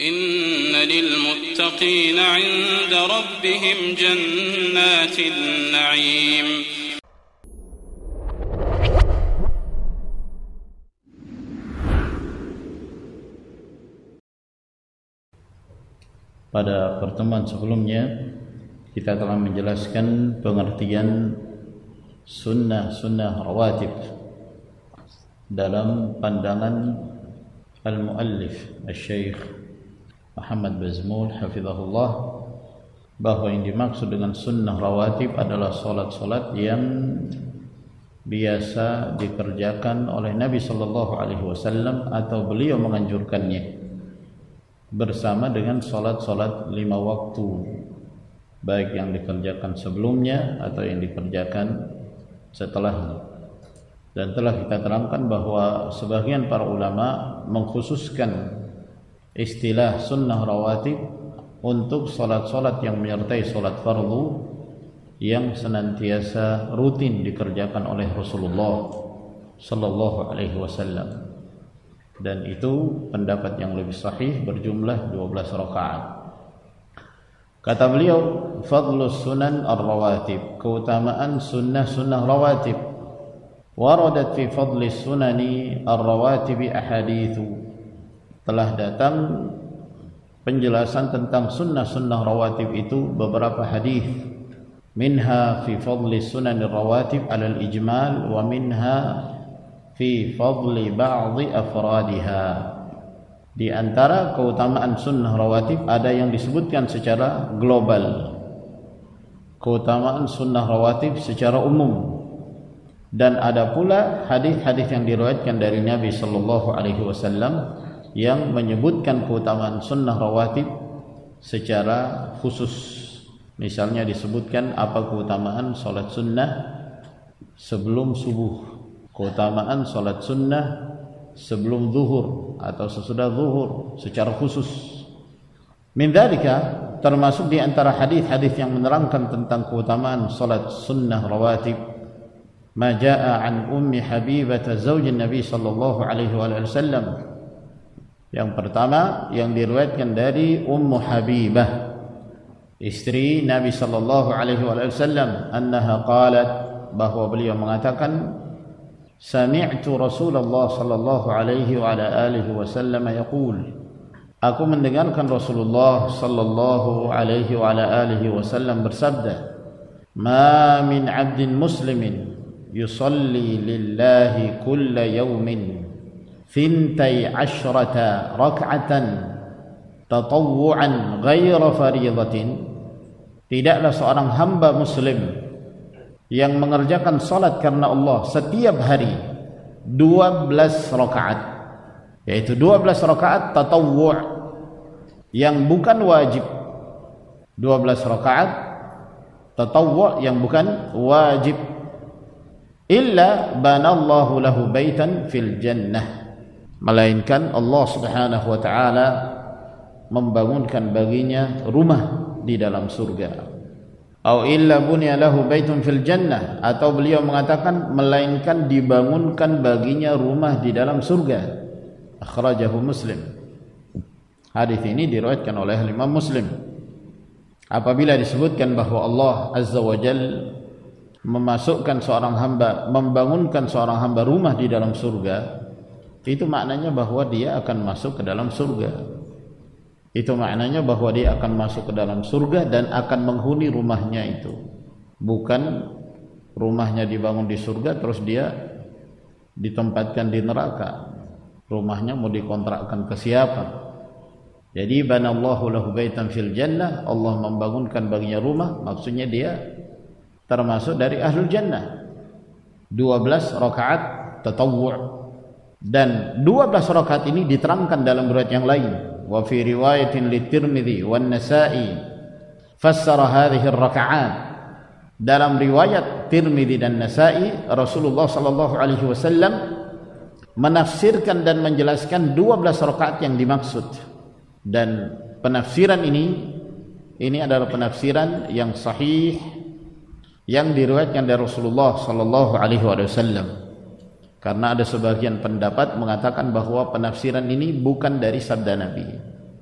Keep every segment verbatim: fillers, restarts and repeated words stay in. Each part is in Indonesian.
إن للمتقين عند ربهم جنات النعيم. Pada pertemuan sebelumnya kita telah menjelaskan pengertian sunnah-sunnah rawatib dalam pandangan al-muallif al-Syekh Muhammad Bazmul hafizahullah, bahwa yang dimaksud dengan sunnah rawatib adalah salat-salat yang biasa dikerjakan oleh Nabi sallallahu alaihi wasallam atau beliau menganjurkannya, bersama dengan salat-salat lima waktu, baik yang dikerjakan sebelumnya atau yang dikerjakan setelahnya. Dan telah kita terangkan bahwa sebagian para ulama mengkhususkan istilah sunnah rawatib untuk salat-salat yang menyertai salat fardu yang senantiasa rutin dikerjakan oleh Rasulullah sallallahu alaihi wasallam. Dan itu pendapat yang lebih sahih, berjumlah dua belas rakaat. Kata beliau, fadlus sunan ar-rawatib, keutamaan sunnah-sunnah rawatib. Waradat fi fadlis sunani ar-rawatib ahaditsu, telah datang penjelasan tentang sunnah-sunnah rawatib itu beberapa hadis. Minha fi fadlis sunan ar-rawatib ala al-ijmal, wa minha fi fadli ba'dhi afradiha. Di antara keutamaan sunnah rawatib ada yang disebutkan secara global, keutamaan sunnah rawatib secara umum, dan ada pula hadis-hadis yang diriwayatkan dari Nabi sallallahu alaihi wasallam yang menyebutkan keutamaan sunnah rawatib secara khusus. Misalnya disebutkan apa keutamaan salat sunnah sebelum subuh, keutamaan salat sunnah sebelum zuhur atau sesudah zuhur secara khusus. Min dzalika, termasuk di antara hadis-hadis yang menerangkan tentang keutamaan salat sunnah rawatib, ma jaa an ummi Habibah zaujin Nabi sallallahu alaihi wasallam. Yang pertama yang diriwayatkan dari Ummu Habibah, istri Nabi sallallahu alaihi wasallam, annaha qalat, bahwa beliau mengatakan, sami'tu Rasulullah sallallahu alaihi wa ala alihi wasallam yaqul, aku mendengarkan Rasulullah sallallahu alaihi wa ala alihi wasallam bersabda, ma min 'abdin muslimin yusalli lillahi kulla yawmin thintai asyrata rak'atan tatawwu'an ghaira faridatin, tidaklah seorang hamba muslim yang mengerjakan salat karena Allah setiap hari dua belas rakaat, yaitu dua belas rakaat tatawwu' yang bukan wajib, dua belas rakaat tatawwu' yang bukan wajib, illa banallahu lahu baitan fil jannah, melainkan Allah Subhanahu wa taala membangunkan baginya rumah di dalam surga. Au illa bunya lahu baitun fil jannah, atau beliau mengatakan melainkan dibangunkan baginya rumah di dalam surga. Akhrajahu Muslim. Hadis ini diriwayatkan oleh Imam Muslim. Apabila disebutkan bahwa Allah Azza wa Jalla memasukkan seorang hamba, membangunkan seorang hamba rumah di dalam surga, itu maknanya bahwa dia akan masuk ke dalam surga. Itu maknanya bahwa dia akan masuk ke dalam surga dan akan menghuni rumahnya itu. Bukan rumahnya dibangun di surga terus dia ditempatkan di neraka. Rumahnya mau dikontrakkan ke siapa? Jadi banallahu lahu baitan fil jannah, Allah membangunkan baginya rumah, maksudnya dia termasuk dari ahlul jannah. dua belas rakaat tatawwu', dan dua belas rakaat ini diterangkan dalam riwayat yang lain. Wa fi riwayatin li-Tirmidzi wan Nasa'i fassara hadhihi ar-raka'at, dalam riwayat Tirmidzi dan Nasa'i Rasulullah sallallahu alaihi wasallam menafsirkan dan menjelaskan dua belas rakaat yang dimaksud. Dan penafsiran ini ini adalah penafsiran yang sahih yang diriwayatkan dari Rasulullah sallallahu alaihi wasallam. Karena ada sebagian pendapat mengatakan bahwa penafsiran ini bukan dari sabda Nabi.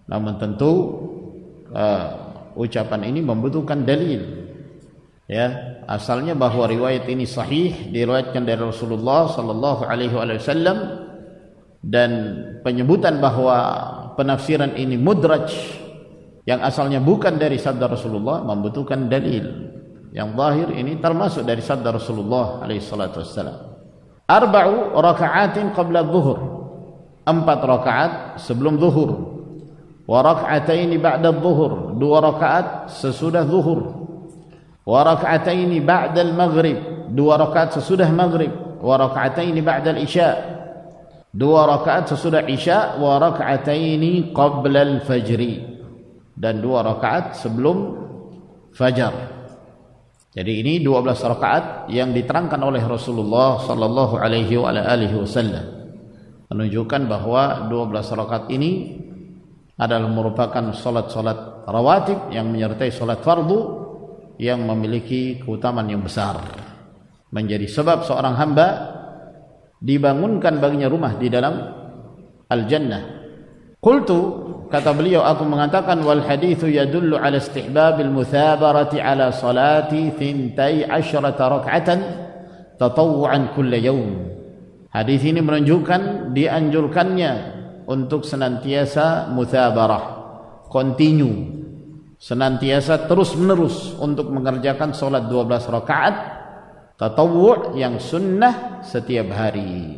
Namun tentu uh, ucapan ini membutuhkan dalil. Ya, asalnya bahwa riwayat ini sahih, diriwayatkan dari Rasulullah sallallahu alaihi wasallam, dan penyebutan bahwa penafsiran ini mudraj yang asalnya bukan dari sabda Rasulullah membutuhkan dalil. Yang zahir ini termasuk dari sabda Rasulullah alaihi salatu wassalam. Arba'u raka'atin qabla adh-dhuhr. Empat rakaat sebelum zuhur. Wa raka'ataini ba'da adh-dhuhr. Dua rakaat sesudah zuhur. Wa raka'ataini ba'da al-maghrib. Dua rakaat sesudah maghrib. Wa raka'ataini ba'da al-isya. Dua rakaat sesudah isya. Wa raka'ataini qabla al-fajri. Dan dua rakaat sebelum fajar. Jadi ini dua belas rakaat yang diterangkan oleh Rasulullah sallallahu alaihi wa alihi wasallam, menunjukkan bahwa dua belas rakaat ini adalah merupakan salat-salat rawatib yang menyertai salat fardu yang memiliki keutamaan yang besar, menjadi sebab seorang hamba dibangunkan baginya rumah di dalam al-jannah. Qultu, kata beliau, aku mengatakan, wal hadithu yadullu ala istihbabil muthabarati ala salati thintai asyrata rak'atan tatawu'an kulla yawm. Hadis ini menunjukkan dianjurkannya untuk senantiasa muthabarah, continue, senantiasa terus menerus untuk mengerjakan salat dua belas rakaat tatawwu' yang sunnah setiap hari.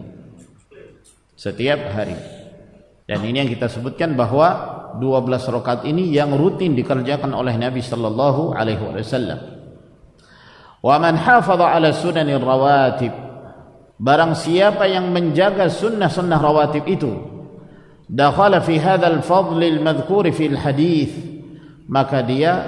Setiap hari. Dan ini yang kita sebutkan bahwa dua belas rakaat ini yang rutin dikerjakan oleh Nabi sallallahu alaihi wasallam. Wa man hafadha ala sunanir rawatib, barang siapa yang menjaga sunnah-sunnah rawatib itu, dakhala fi hadzal fadl al-madhkur fi al-hadits, maka dia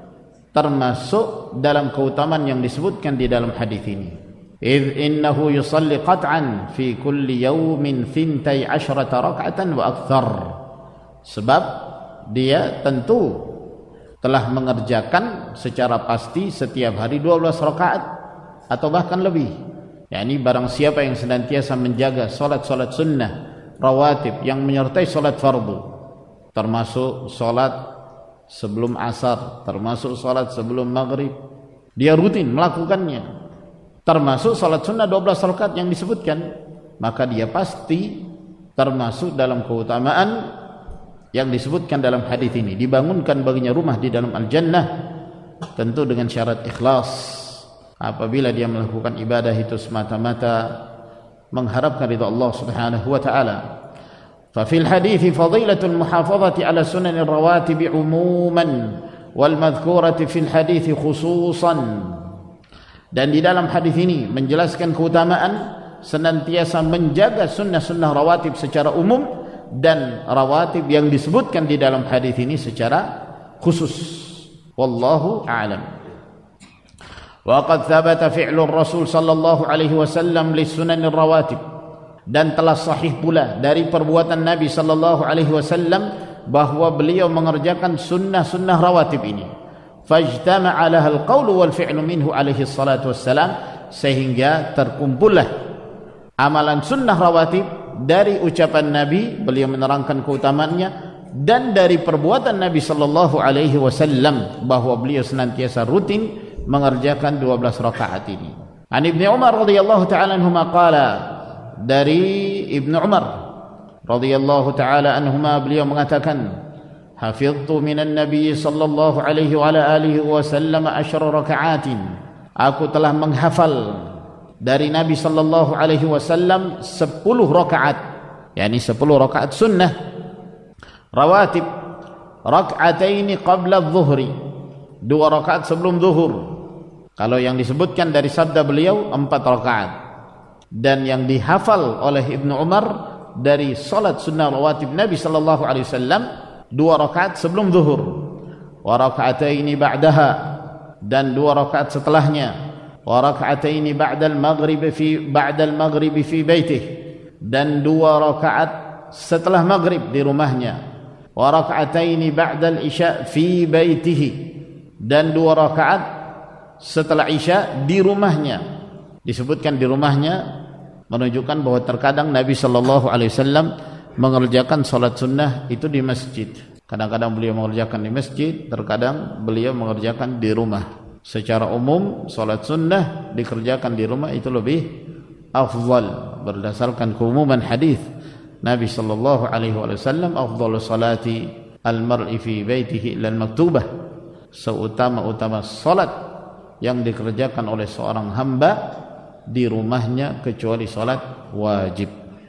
termasuk dalam keutamaan yang disebutkan di dalam hadis ini. إذ إنه يصلي قطعا في كل يوم ثنتي عشرة ركعة وأكثر. Sebab dia tentu telah mengerjakan secara pasti setiap hari dua belas rakaat atau bahkan lebih. yakni barang siapa yang senantiasa menjaga salat-salat sunnah rawatib yang menyertai salat fardu, termasuk salat sebelum asar, termasuk salat sebelum maghrib, dia rutin melakukannya, termasuk salat sunnah dua belas rakaat yang disebutkan, maka dia pasti termasuk dalam keutamaan yang disebutkan dalam hadis ini. Dibangunkan baginya rumah di dalam al-jannah, tentu dengan syarat ikhlas. Apabila dia melakukan ibadah itu semata-mata mengharapkan ridha Allah Subhanahu wa taala. Fa fil hadits fadilatul muhafazati ala sunan ar-rawatib umuman wal madhkurati fil hadits khususan. Dan di dalam hadis ini menjelaskan keutamaan senantiasa menjaga sunnah-sunnah rawatib secara umum dan rawatib yang disebutkan di dalam hadis ini secara khusus. Wallahu a'lam. Wa qad thabata fi'lu Rasul sallallahu alaihi wasallam li sunanir rawatib, dan telah sahih pula dari perbuatan Nabi sallallahu alaihi wasallam bahwa beliau mengerjakan sunnah-sunnah rawatib ini. Fajtama'a lahal qawlu wal fi'lu minhu alaihi salatu wassalam, sehingga terkumpullah amalan sunnah rawatib dari ucapan Nabi, beliau menerangkan keutamaannya, dan dari perbuatan Nabi sallallahu alaihi wasallam bahwa beliau senantiasa rutin mengerjakan dua belas rakaat ini. An Ibnu Umar radhiyallahu taala anhuma qala, dari Ibnu Umar radhiyallahu taala anhuma beliau mengatakan, hafidhtu minan nabiy sallallahu alaihi wa ala alihi wasallam asyra raka'atin, aku telah menghafal dari Nabi sallallahu alaihi wasallam sepuluh rakaat, yakni sepuluh rakaat sunnah rawatib, rak'ataini qabla adh-dhuhri, dua rakaat sebelum zuhur. Kalau yang disebutkan dari sabda beliau empat rakaat, dan yang dihafal oleh Ibnu Umar dari salat sunnah rawatib Nabi sallallahu alaihi wasallam dua rakaat sebelum zuhur, wa raka'ataini ba'daha, dan dua rakaat setelahnya, wa raka'ataini ba'dal maghrib fi ba'dal maghrib fi baitih, dan dua rakaat setelah maghrib di rumahnya, wa raka'ataini ba'dal isya fi baitihi, dan dua rakaat setelah isya di rumahnya. Disebutkan di rumahnya menunjukkan bahwa terkadang Nabi sallallahu alaihi wasallam mengerjakan salat sunnah itu di masjid. Kadang-kadang beliau mengerjakan di masjid, terkadang beliau mengerjakan di rumah. Secara umum salat sunnah dikerjakan di rumah itu lebih afdal berdasarkan keumuman hadis Nabi sallallahu alaihi wasallam, afdhalus salati al-mar'i fi baitihi illa al-maktubah. Seutama-utama salat yang dikerjakan oleh seorang hamba di rumahnya kecuali salat wajib.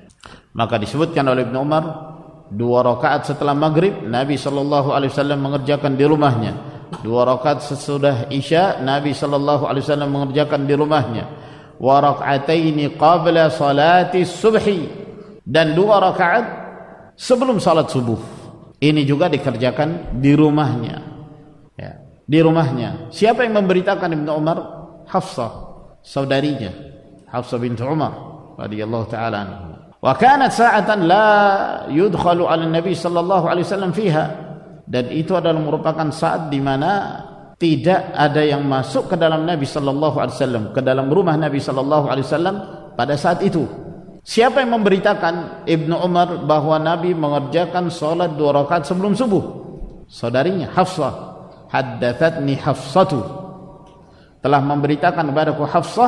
Maka disebutkan oleh Ibnu Umar, dua rakaat setelah maghrib Nabi sallallahu alaihi wasallam mengerjakan di rumahnya. Dua rakaat sesudah Isya Nabi sallallahu alaihi wasallam mengerjakan di rumahnya. Wa rak'ataini qabla salati subhi, dan dua rakaat sebelum salat subuh. Ini juga dikerjakan di rumahnya. Ya, di rumahnya. Siapa yang memberitakan Ibnu Umar? Hafsah, saudarinya. Hafsah binti Umar radhiyallahu taala anha. Wa kanat sa'atan la yudkhalu 'ala Nabi sallallahu alaihi wasallam fiha. Dan itu adalah merupakan saat di mana tidak ada yang masuk ke dalam Nabi sallallahu alaihi wasallam, ke dalam rumah Nabi sallallahu alaihi wasallam pada saat itu. Siapa yang memberitakan Ibnu Umar bahwa Nabi mengerjakan salat dua rakaat sebelum subuh? Saudarinya Hafsah. Haddathatni Hafsatu, telah memberitakan kepadaku Hafsah,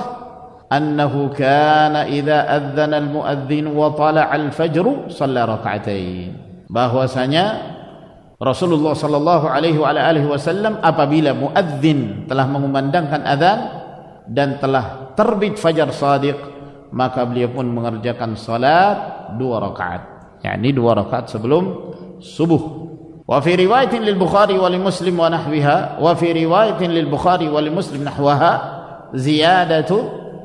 annahu kana idza adzana al-muadzin wa tala'a al-fajr shalla rak'atain. Bahwasanya Rasulullah sallallahu alaihi wa alihi wasallam apabila muadzin telah mengumandangkan azan dan telah terbit fajar shadiq, maka beliau pun mengerjakan salat dua rakaat, yakni dua rakaat sebelum subuh. Wa fi riwayatin lil Bukhari wa li Muslim wa nahwiha, wa fi riwayatin lil Bukhari wa li Muslim nahwaha ziyadatu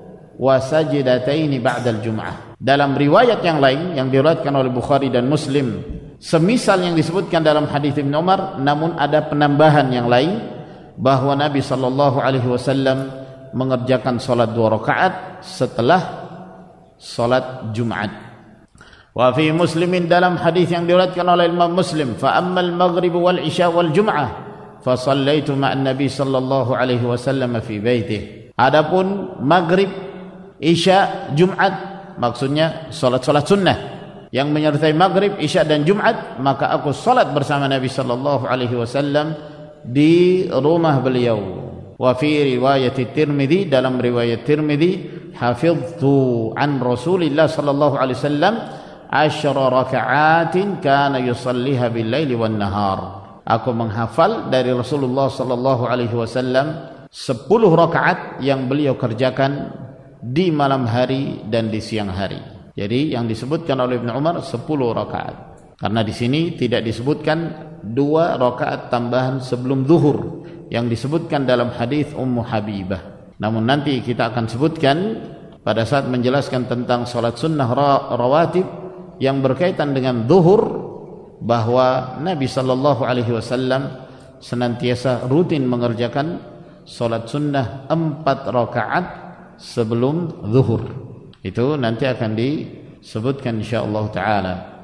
wa sajdataini ba'da al-jum'ah. Dalam riwayat yang lain yang diriwayatkan oleh Bukhari dan Muslim, semisal yang disebutkan dalam hadis Ibnu Umar, namun ada penambahan yang lain bahwa Nabi sallallahu alaihi wasallam mengerjakan salat dua rakaat setelah salat Jumat. Wa fi Muslimin, dalam hadis yang diriwayatkan oleh Imam Muslim, fa ammal maghrib wal isya wal jum'ah fa shallaitu ma'an Nabi sallallahu alaihi wasallam fi baitihi. Adapun maghrib, isya, Jumat, maksudnya salat-salat sunnah yang menyertai maghrib, isya dan Jumat, maka aku salat bersama Nabi sallallahu alaihi wasallam di rumah beliau. Wa fi riwayat Tirmidzi, dalam riwayat Tirmidzi, hafiztu an Rasulillah sallallahu alaihi wasallam asyra raka'atin kana yusalliha bil laili wan nahar. Aku menghafal dari Rasulullah sallallahu alaihi wasallam sepuluh rakaat yang beliau kerjakan di malam hari dan di siang hari. Jadi yang disebutkan oleh Ibnu Umar sepuluh rakaat. Karena di sini tidak disebutkan dua rakaat tambahan sebelum zuhur yang disebutkan dalam hadis Ummu Habibah. Namun nanti kita akan sebutkan pada saat menjelaskan tentang salat sunnah rawatib yang berkaitan dengan zuhur, bahwa Nabi sallallahu alaihi wasallam senantiasa rutin mengerjakan salat sunnah empat rakaat sebelum zuhur. Itu nanti akan disebutkan insyaallah taala.